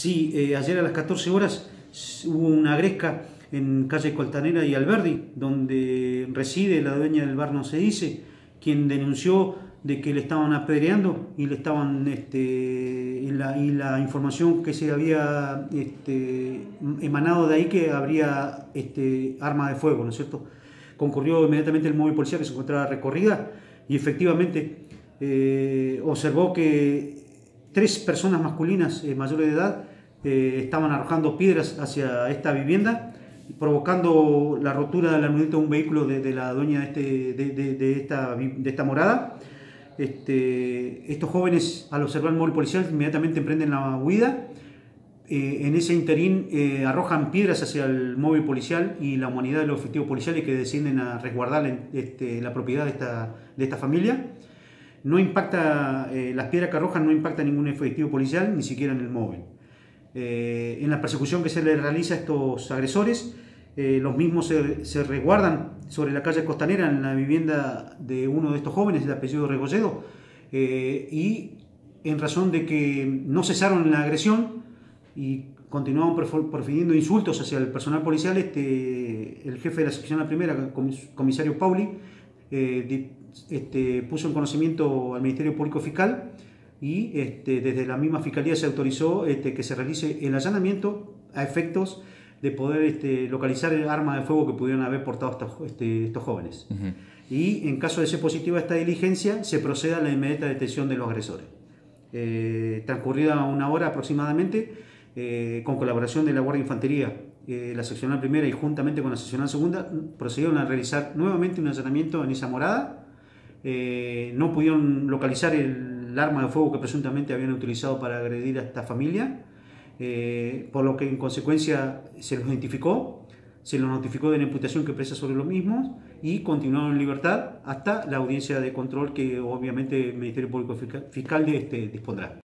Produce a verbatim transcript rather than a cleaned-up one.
Sí, eh, ayer a las catorce horas hubo una gresca en calle Coltanera y Alberdi, donde reside la dueña del bar No Se Dice, quien denunció de que le estaban apedreando y le estaban este, y, la, y la información que se había este, emanado de ahí que habría este, arma de fuego, ¿no es cierto? Concurrió inmediatamente el móvil policial que se encontraba recorrida y efectivamente eh, observó que tres personas masculinas eh, mayores de edad eh, estaban arrojando piedras hacia esta vivienda, provocando la rotura de la luneta de un vehículo de, de la dueña de, este, de, de, de, esta, de esta morada. Este, estos jóvenes, al observar el móvil policial, inmediatamente emprenden la huida. Eh, en ese interín eh, arrojan piedras hacia el móvil policial y la humanidad de los efectivos policiales que descienden a resguardar este, la propiedad de esta, de esta familia. No impacta, eh, las piedras que arrojan no impactan ningún efectivo policial, ni siquiera en el móvil. Eh, en la persecución que se le realiza a estos agresores, eh, los mismos se, se resguardan sobre la calle Costanera en la vivienda de uno de estos jóvenes de apellido Rebolledo, eh, y en razón de que no cesaron la agresión y continuaban profiriendo insultos hacia el personal policial, este, el jefe de la sección la primera, comisario Pauli, eh, este, puso en conocimiento al Ministerio Público Fiscal y este, desde la misma Fiscalía se autorizó este, que se realice el allanamiento a efectos de poder este, localizar el arma de fuego que pudieran haber portado estos, este, estos jóvenes. Uh-huh. Y en caso de ser positiva esta diligencia, se proceda a la inmediata detención de los agresores. Eh, transcurrida una hora aproximadamente, eh, con colaboración de la Guardia de Infantería, eh, la seccional primera y juntamente con la seccional segunda, procedieron a realizar nuevamente un allanamiento en esa morada. Eh, no pudieron localizar el, el arma de fuego que presuntamente habían utilizado para agredir a esta familia, eh, por lo que en consecuencia se los identificó, se los notificó de la imputación que pesa sobre los mismos y continuaron en libertad hasta la audiencia de control que obviamente el Ministerio Público Fiscal de este, dispondrá.